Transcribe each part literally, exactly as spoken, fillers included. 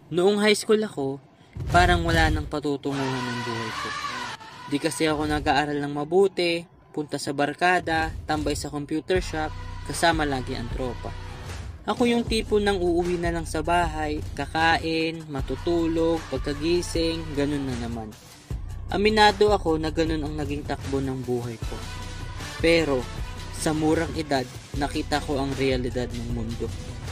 Noong high school ako, parang wala nang patutunguhan ng buhay ko. Di kasi ako nag-aaral ng mabuti, punta sa barkada, tambay sa computer shop, kasama lagi ang tropa. Ako yung tipo nang uuwi na lang sa bahay, kakain, matutulog, pagkagising, ganun na naman. Aminado ako na ganun ang naging takbo ng buhay ko. Pero, sa murang edad, nakita ko ang realidad ng mundo.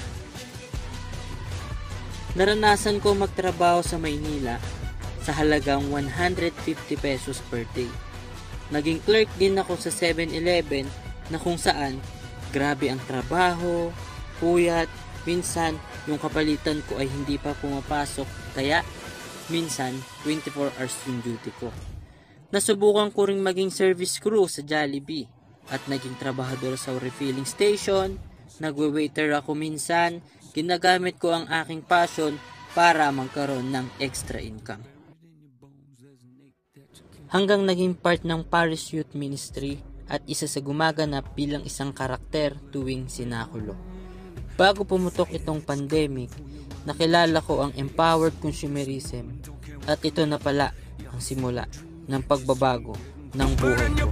Naranasan ko magtrabaho sa Maynila sa halagang one hundred fifty pesos per day. Naging clerk din ako sa seven eleven na kung saan grabe ang trabaho, puyat, minsan yung kapalitan ko ay hindi pa pumapasok kaya minsan twenty-four hours yung duty ko. Nasubukan ko ring maging service crew sa Jollibee at naging trabahador sa refilling station, nagwe-waiter ako minsan, ginagamit ko ang aking passion para magkaroon ng extra income. Hanggang naging part ng Paris Youth Ministry at isa sa gumaganap bilang isang karakter tuwing sinakulo. Bago pumutok itong pandemic, nakilala ko ang empowered consumerism at ito na pala ang simula ng pagbabago ng buhay ko.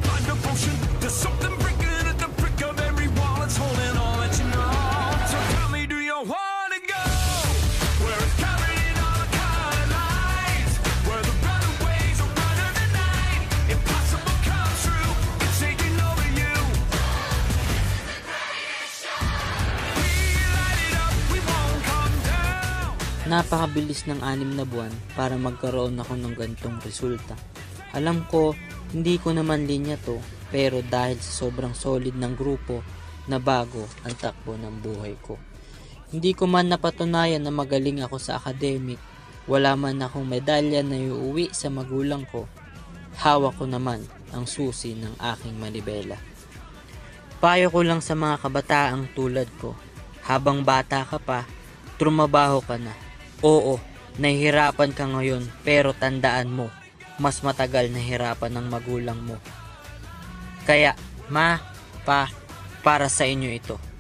Napakabilis ng anim na buwan para magkaroon ako ng gantong resulta. Alam ko, hindi ko naman linya to, pero dahil sa sobrang solid ng grupo na bago ang takbo ng buhay ko. Hindi ko man napatunayan na magaling ako sa academic, wala man akong medalya na iuwi sa magulang ko, hawak ko naman ang susi ng aking manibela. Payo ko lang sa mga kabataang tulad ko, habang bata ka pa, trumabaho ka na. Oo, nahihirapan ka ngayon pero tandaan mo, mas matagal nahihirapan ng magulang mo. Kaya, ma, pa, para sa inyo ito.